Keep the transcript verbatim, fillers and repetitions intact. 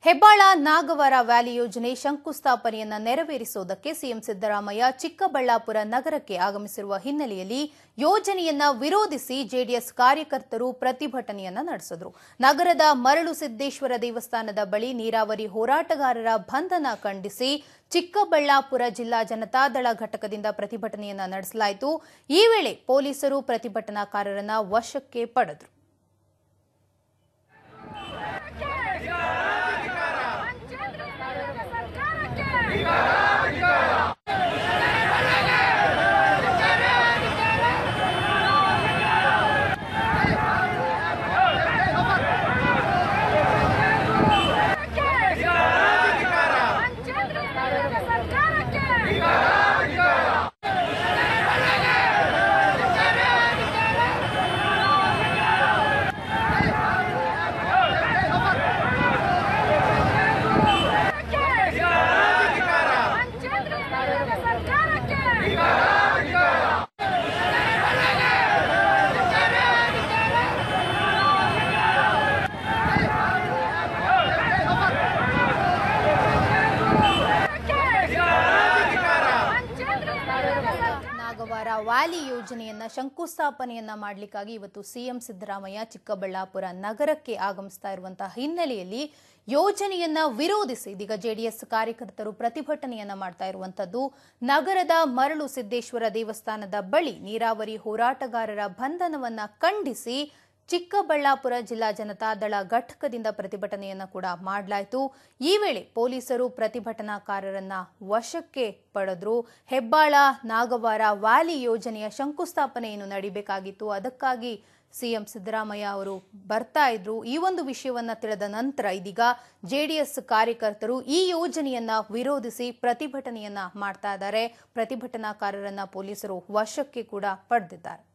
Hebbal Nagawara valley ಯೋಜನೆ ಶಂಕುಸ್ಥಾಪನೆಯನ್ನು ನೆರವೇರಿಸುವುದಕ್ಕೆ ಸಿಎಂ ಸಿದ್ದರಾಮಯ್ಯ ಚಿಕ್ಕಬಳ್ಳಾಪುರ ನಗರಕ್ಕೆ ಆಗಮಿಸಿರುವ ಹಿನ್ನೆಲೆಯಲ್ಲಿ ಯೋಜನೆಯನ್ನ ವಿರೋಧಿಸಿ ಜೆಡಿಎಸ್ ಕಾರ್ಯಕರ್ತರು ಪ್ರತಿಭಟನೆಯನ್ನ ನಡೆಸಿದರು. ನಗರದ ಮರಳು ಸಿದ್ದೇಶ್ವರ ದೇವಸ್ಥಾನದ ಬಳಿ ನೀರಾವರಿ ಹೋರಾಟಗಾರರ ಬಂಧನ ಖಂಡಿಸಿ ಚಿಕ್ಕಬಳ್ಳಾಪುರ ಜಿಲ್ಲಾ ಜನತಾದಳ ಘಟಕದಿಂದ ಪ್ರತಿಭಟನೆಯನ್ನ ನಡೆಸಲಾಯಿತು. ಈ ವೇಳೆ ಪೊಲೀಸರು ಪ್ರತಿಭಟನಾಕಾರರನ್ನ ವಶಕ್ಕೆ ಪಡೆದರು. ನಾಗವಾರ ವ್ಯಾಲಿ ಯೋಜನೆಯನ್ನ ಶಂಕುಸ್ಥಾಪನೆಯನ್ನ ಮಾಡಲಿಕ್ಕಾಗಿ ಇವತ್ತು ಸಿಎಂ ಸಿದ್ದರಾಮಯ್ಯ ಚಿಕ್ಕಬಳ್ಳಾಪುರ ನಗರಕ್ಕೆ ಆಗಮಿಸ್ತಾ ಇರುವಂತಹ ಹಿನ್ನೆಲೆಯಲ್ಲಿ ಯೋಜನೆಯನ್ನ ವಿರೋಧಿಸಿ ಇದೀಗ ಜೆಡಿಎಸ್ ಕಾರ್ಯಕರ್ತರು ಪ್ರತಿಭಟನೆಯನ್ನ ಮಾಡ್ತಾ ಇರುವಂತದ್ದು. ನಗರದ ಮರಳು ಸಿದ್ದೇಶ್ವರ ದೇವಸ್ಥಾನದ ಬಳಿ ನೀರಾವರಿ ಹೋರಾಟಗಾರರ ಬಂಧನವನ್ನ ಖಂಡಿಸಿ ಚಿಕ್ಕಬಳ್ಳಾಪುರ ಜಿಲ್ಲಾ ಜನತಾದಳ ಘಟಕದಿಂದ ಪ್ರತಿಭಟನೆಯನ್ನ ಕೂಡ ಮಾಡಲಾಯಿತು. ಈ ವೇಳೆ ಪೊಲೀಸರು ಪ್ರತಿಭಟನಾಕಾರರನ್ನ ವಶಕ್ಕೆ ಪಡೆದ್ರು. ಹೆಬ್ಬಾಳ ನಾಗವಾರ ವ್ಯಾಲಿ ಯೋಜನೆಯ ಶಂಕುಸ್ಥಾಪನೆಯನ್ನು ನಡೀಬೇಕಾಗಿತ್ತು. ಅದಕ್ಕಾಗಿ ಸಿಎಂ ಸಿದ್ದರಾಮಯ್ಯ ಅವರು ಬರ್ತಾ ಇದ್ರು. ಈ ಒಂದು ವಿಷಯವನ್ನ ತಿಳಿದ ನಂತರ ಇದೀಗ ಜೆಡಿಎಸ್ ಕಾರ್ಯಕರ್ತರು ಈ ಯೋಜನೆಯನ್ನ ವಿರೋಧಿಸಿ ಪ್ರತಿಭಟನೆಯನ್ನ ಮಾಡ್ತಾ ಇದ್ದಾರೆ. ಪ್ರತಿಭಟನಾಕಾರರನ್ನ ಪೊಲೀಸರು ವಶಕ್ಕೆ ಕೂಡ ಪಡೆದಿದ್ದಾರೆ.